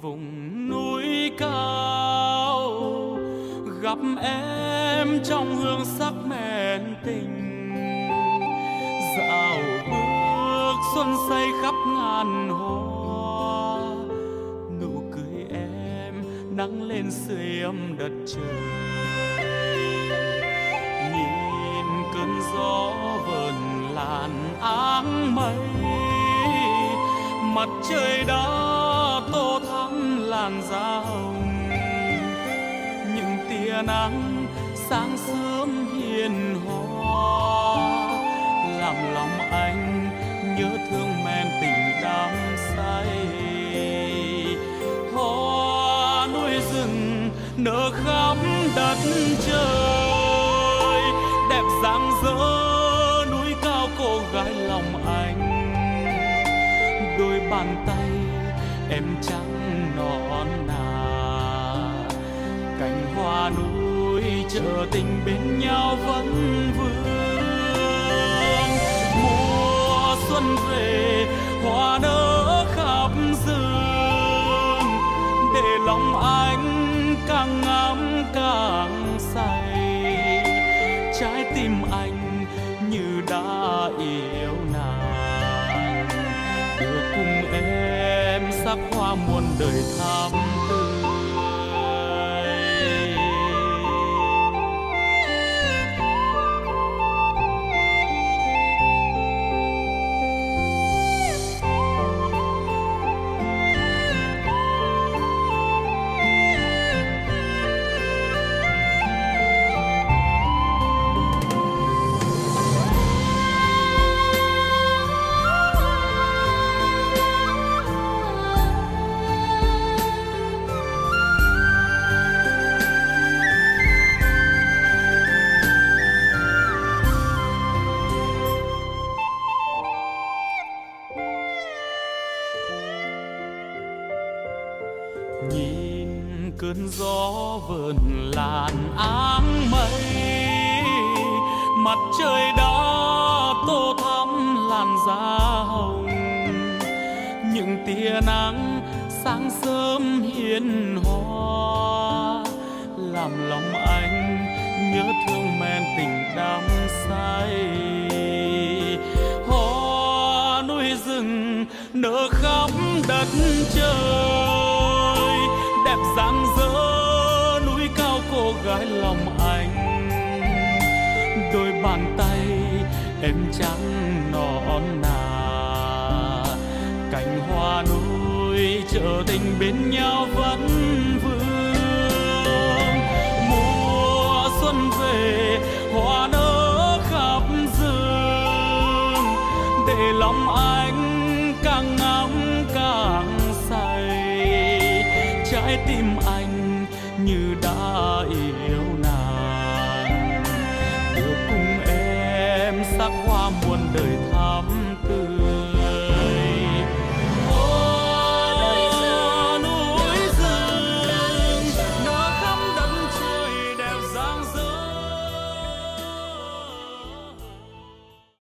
vùng núi cao, gặp em trong hương sắc mẹn tình. Dạo bước xuân xây khắp ngàn hoa, nụ cười em nắng lên sưởi ấm đất trời. Nhìn cơn gió vờn làn áng mây, mặt trời đã tô thắm làn da hồng. Những tia nắng sáng sớm hiền hòa, làm lòng anh nhớ thương men tình đắm say. Hoa núi rừng nở khắp đất trời, đẹp rạng rỡ núi cao cô gái lòng anh. Đôi bàn tay em trắng nõn nà, cành hoa núi chợ tình bên nhau vẫn vương. Mùa xuân về hoa nở khắp rừng, để lòng anh càng ngắm càng say. Trái tim anh như đã yêu nàng, được cùng em sắc hoa muôn đời thắm tươi. Nhìn cơn gió vờn làn áng mây, mặt trời đã tô thắm làn da hồng. Những tia nắng sáng sớm hiền hòa, làm lòng anh nhớ thương men tình đắm say. Hoa núi rừng nở khắp đất trời, đẹp rạng rỡ núi cao cô gái lòng anh. Đôi bàn tay em trắng nõn nà, cành hoa núi chợ tình bên nhau vẫn vương. Mùa xuân về hoa nở khắp rừng, để lòng anh càng ngắm càng say. Trái tim anh